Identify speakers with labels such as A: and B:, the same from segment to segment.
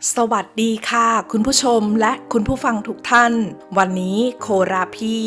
A: สวัสดีค่ะคุณผู้ชมและคุณผู้ฟังทุกท่านวันนี้โคราพี่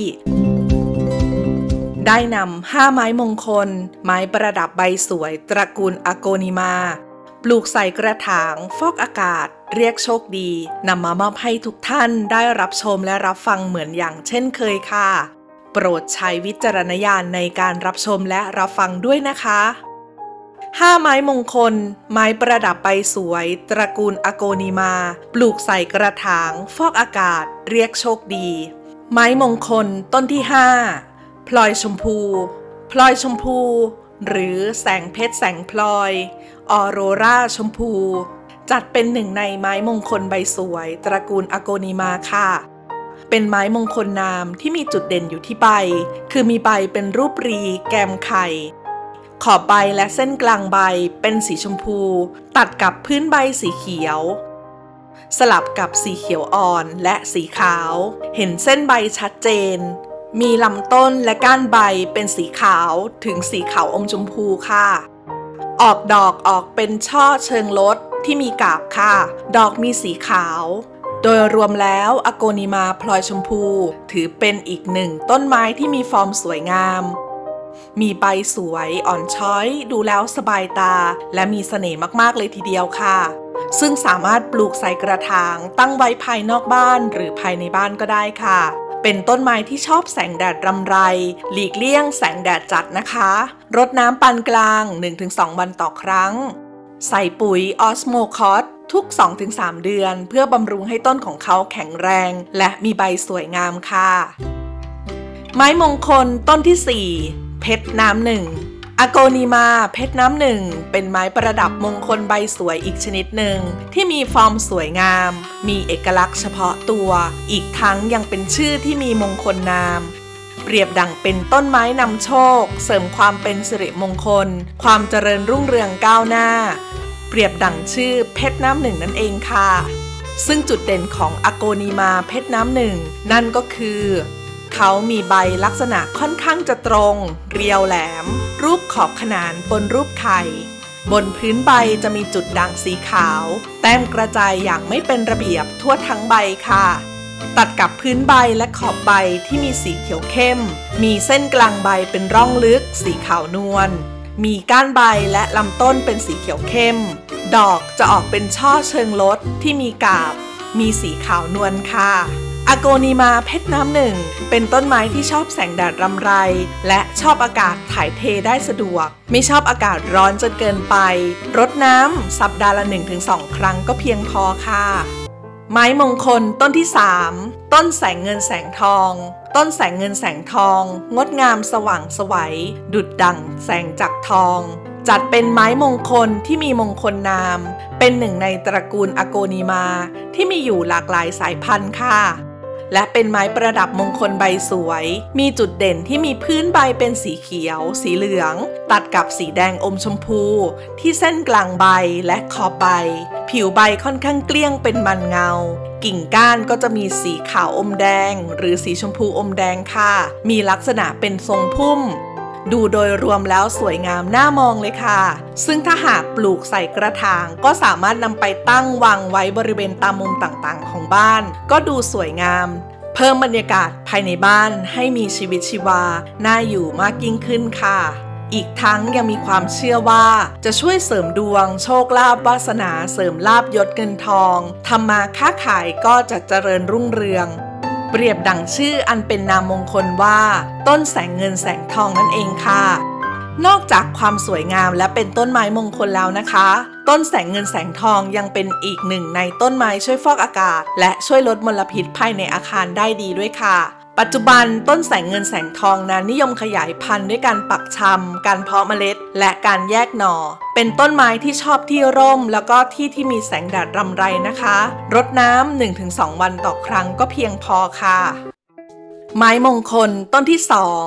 A: ได้นำ5ไม้มงคลไม้ประดับใบสวยตระกูลอโกนิมาปลูกใส่กระถางฟอกอากาศเรียกโชคดีนำมามอบให้ทุกท่านได้รับชมและรับฟังเหมือนอย่างเช่นเคยค่ะโปรดใช้วิจารณญาณในการรับชมและรับฟังด้วยนะคะ5ไม้มงคลไม้ประดับใบสวยตระกูลอโกนิมาปลูกใส่กระถางฟอกอากาศเรียกโชคดีไม้มงคลต้นที่5พลอยชมพูพลอยชมพูหรือแสงเพชรแสงพลอยออโรราชมพูจัดเป็นหนึ่งในไม้มงคลใบสวยตระกูลอโกนิมาค่ะเป็นไม้มงคลนามที่มีจุดเด่นอยู่ที่ใบคือมีใบเป็นรูปรีแกมไข่ขอบใบและเส้นกลางใบเป็นสีชมพูตัดกับพื้นใบสีเขียวสลับกับสีเขียวอ่อนและสีขาวเห็นเส้นใบชัดเจนมีลำต้นและก้านใบเป็นสีขาวถึงสีขาวอมชมพูค่ะออกดอกออกเป็นช่อเชิงลดที่มีกาบค่ะดอกมีสีขาวโดยรวมแล้วอโกนิมาพลอยชมพูถือเป็นอีกหนึ่งต้นไม้ที่มีฟอร์มสวยงามมีใบสวยอ่อนช้อยดูแล้วสบายตาและมีเสน่ห์มากๆเลยทีเดียวค่ะซึ่งสามารถปลูกใส่กระถางตั้งไว้ภายนอกบ้านหรือภายในบ้านก็ได้ค่ะเป็นต้นไม้ที่ชอบแสงแดดรำไรหลีกเลี่ยงแสงแดดจัดนะคะรดน้ำปานกลาง 1-2 วันต่อครั้งใส่ปุ๋ยออสโมคอสทุก 2-3 เดือนเพื่อบำรุงให้ต้นของเขาแข็งแรงและมีใบสวยงามค่ะไม้มงคลต้นที่4เพชรน้ำหนึ่งอโกนิมาเพชรน้ำหนึ่งเป็นไม้ประดับมงคลใบสวยอีกชนิดหนึ่งที่มีฟอร์มสวยงามมีเอกลักษณ์เฉพาะตัวอีกทั้งยังเป็นชื่อที่มีมงคลนามเปรียบดั่งเป็นต้นไม้นำโชคเสริมความเป็นสิริมงคลความเจริญรุ่งเรืองก้าวหน้าเปรียบดั่งชื่อเพชรน้ำหนึ่งนั่นเองค่ะซึ่งจุดเด่นของอโกนิมาเพชรน้ำหนึ่งนั่นก็คือเขามีใบลักษณะค่อนข้างจะตรงเรียวแหลมรูปขอบขนานบนรูปไข่บนพื้นใบจะมีจุดด่างสีขาวแต้มกระจายอย่างไม่เป็นระเบียบทั่วทั้งใบค่ะตัดกับพื้นใบและขอบใบที่มีสีเขียวเข้มมีเส้นกลางใบเป็นร่องลึกสีขาวนวลมีก้านใบและลำต้นเป็นสีเขียวเข้มดอกจะออกเป็นช่อเชิงลดที่มีกาบมีสีขาวนวลค่ะอโกนิมาเพชรน้ำหนึ่งเป็นต้นไม้ที่ชอบแสงแดดรำไรและชอบอากาศถ่ายเทได้สะดวกไม่ชอบอากาศร้อนจนเกินไปรดน้ำสัปดาห์ละ 1-2 ครั้งก็เพียงพอค่ะไม้มงคลต้นที่3ต้นแสงเงินแสงทองต้นแสงเงินแสงทองงดงามสว่างไสวดุจดั่งแสงจักรทองจัดเป็นไม้มงคลที่มีมงคลนามเป็นหนึ่งในตระกูลอโกนิมาที่มีอยู่หลากหลายสายพันธุ์ค่ะและเป็นไม้ประดับมงคลใบสวยมีจุดเด่นที่มีพื้นใบเป็นสีเขียวสีเหลืองตัดกับสีแดงอมชมพูที่เส้นกลางใบและขอบใบผิวใบค่อนข้างเกลี้ยงเป็นมันเงากิ่งก้านก็จะมีสีขาวอมแดงหรือสีชมพูอมแดงค่ะมีลักษณะเป็นทรงพุ่มดูโดยรวมแล้วสวยงามน่ามองเลยค่ะซึ่งถ้าหากปลูกใส่กระถางก็สามารถนำไปตั้งวางไว้บริเวณตามมุมต่างๆของบ้านก็ดูสวยงามเพิ่มบรรยากาศภายในบ้านให้มีชีวิตชีวาน่าอยู่มากยิ่งขึ้นค่ะอีกทั้งยังมีความเชื่อว่าจะช่วยเสริมดวงโชคลาภวาสนาเสริมลาภยศเงินทองทำมาค้าขายก็จะเจริญรุ่งเรืองเปรียบดั่งชื่ออันเป็นนามมงคลว่าต้นแสงเงินแสงทองนั่นเองค่ะนอกจากความสวยงามและเป็นต้นไม้มงคลแล้วนะคะต้นแสงเงินแสงทองยังเป็นอีกหนึ่งในต้นไม้ช่วยฟอกอากาศและช่วยลดมลพิษภายในอาคารได้ดีด้วยค่ะปัจจุบันต้นแสงเงินแสงทองนั้นนิยมขยายพันธุ์ด้วยการปักชำการเพาะเมล็ดและการแยกหน่อเป็นต้นไม้ที่ชอบที่ร่มแล้วก็ที่มีแสงแดดรำไรนะคะรดน้ำ 1-2 วันต่อครั้งก็เพียงพอค่ะไม้มงคลต้นที่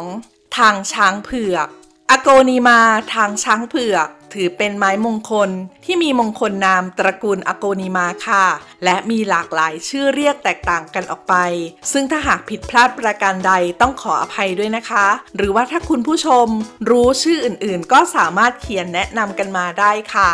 A: 2ทางช้างเผือกอโกนิมาทางช้างเผือกถือเป็นไม้มงคลที่มีมงคลนามตระกูลอโกนิมาค่ะและมีหลากหลายชื่อเรียกแตกต่างกันออกไปซึ่งถ้าหากผิดพลาดประการใดต้องขออภัยด้วยนะคะหรือว่าถ้าคุณผู้ชมรู้ชื่ออื่นๆก็สามารถเขียนแนะนำกันมาได้ค่ะ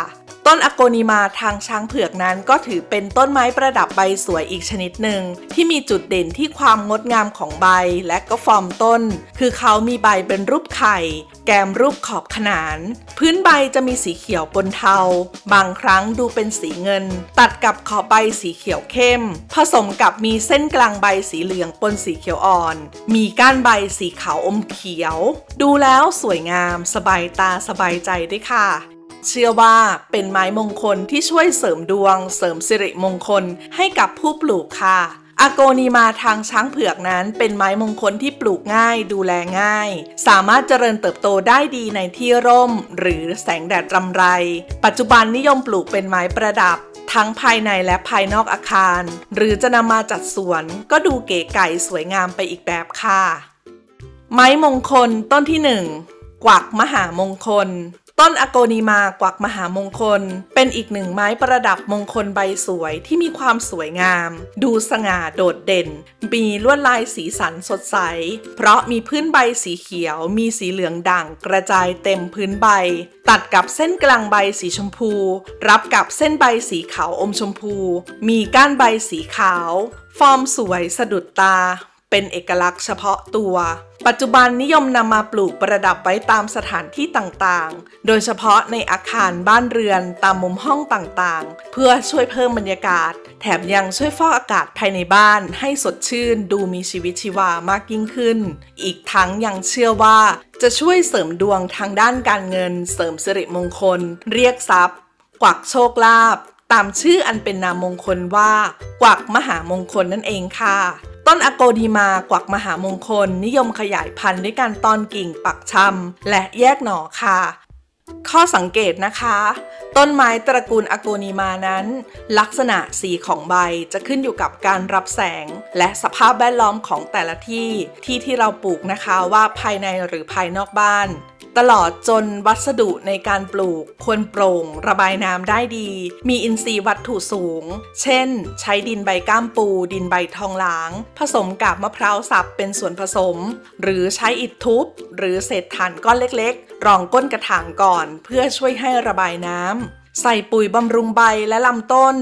A: ต้นอโกนิมาทางช้างเผือกนั้นก็ถือเป็นต้นไม้ประดับใบสวยอีกชนิดหนึ่งที่มีจุดเด่นที่ความงดงามของใบและก็ฟอร์มต้นคือเขามีใบเป็นรูปไข่แกมรูปขอบขนานพื้นใบจะมีสีเขียวปนเทาบางครั้งดูเป็นสีเงินตัดกับขอบใบสีเขียวเข้มผสมกับมีเส้นกลางใบสีเหลืองปนสีเขียวอ่อนมีก้านใบสีขาวอมเขียวดูแล้วสวยงามสบายตาสบายใจด้วยค่ะเชื่อว่าเป็นไม้มงคลที่ช่วยเสริมดวงเสริมสิริมงคลให้กับผู้ปลูกค่ะอโกนิมาทางช้างเผือกนั้นเป็นไม้มงคลที่ปลูกง่ายดูแลง่ายสามารถเจริญเติบโตได้ดีในที่ร่มหรือแสงแดดรำไรปัจจุบันนิยมปลูกเป็นไม้ประดับทั้งภายในและภายนอกอาคารหรือจะนำมาจัดสวนก็ดูเก๋ไก๋สวยงามไปอีกแบบค่ะไม้มงคลต้นที่1กวักมหามงคลต้นอโกนิมากวักมหามงคลเป็นอีกหนึ่งไม้ประดับมงคลใบสวยที่มีความสวยงามดูสง่าโดดเด่นมีลวดลายสีสันสดใสเพราะมีพื้นใบสีเขียวมีสีเหลืองด่างกระจายเต็มพื้นใบตัดกับเส้นกลางใบสีชมพูรับกับเส้นใบสีขาวอมชมพูมีก้านใบสีขาวฟอร์มสวยสะดุดตาเป็นเอกลักษณ์เฉพาะตัวปัจจุบันนิยมนำมาปลูกประดับไว้ตามสถานที่ต่างๆโดยเฉพาะในอาคารบ้านเรือนตามมุมห้องต่างๆเพื่อช่วยเพิ่มบรรยากาศแถมยังช่วยฟอกอากาศภายในบ้านให้สดชื่นดูมีชีวิตชีวามากยิ่งขึ้นอีกทั้งยังเชื่อว่าจะช่วยเสริมดวงทางด้านการเงินเสริมสิริมงคลเรียกทรัพย์กวักโชคลาภตามชื่ออันเป็นนามมงคลว่ากวักมหามงคลนั่นเองค่ะต้นอโกนิมากวักมหามงคลนิยมขยายพันธุ์ด้วยการตอนกิ่งปักชำและแยกหน่อค่ะข้อสังเกตนะคะต้นไม้ตระกูลอโกนิมานั้นลักษณะสีของใบจะขึ้นอยู่กับการรับแสงและสภาพแวดล้อมของแต่ละที่เราปลูกนะคะว่าภายในหรือภายนอกบ้านตลอดจนวัสดุในการปลูกควรโปร่งระบายน้ำได้ดีมีอินทรีย์วัตถุสูงเช่นใช้ดินใบก้ามปูดินใบทองหลางผสมกับมะพร้าวสับเป็นส่วนผสมหรือใช้อิฐทุบหรือเศษถ่านก้อนเล็กๆรองก้นกระถางก่อนเพื่อช่วยให้ระบายน้ำใส่ปุ๋ยบำรุงใบและลำต้น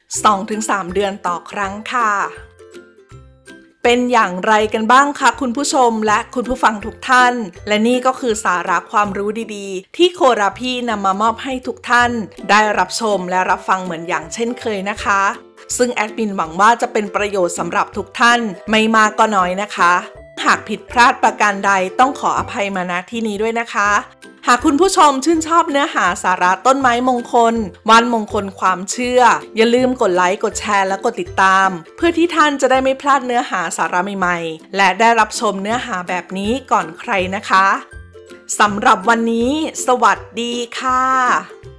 A: 2-3 เดือนต่อครั้งค่ะเป็นอย่างไรกันบ้างคะคุณผู้ชมและคุณผู้ฟังทุกท่านและนี่ก็คือสาระความรู้ดีๆที่โคราพี่นำมามอบให้ทุกท่านได้รับชมและรับฟังเหมือนอย่างเช่นเคยนะคะซึ่งแอดมินหวังว่าจะเป็นประโยชน์สำหรับทุกท่านไม่มากก็น้อยนะคะหากผิดพลาดประการใดต้องขออภัยมาณที่นี้ด้วยนะคะหากคุณผู้ชมชื่นชอบเนื้อหาสาระต้นไม้มงคลวันมงคลความเชื่ออย่าลืมกดไลค์กดแชร์และกดติดตามเพื่อที่ท่านจะได้ไม่พลาดเนื้อหาสาระใหม่ๆและได้รับชมเนื้อหาแบบนี้ก่อนใครนะคะสำหรับวันนี้สวัสดีค่ะ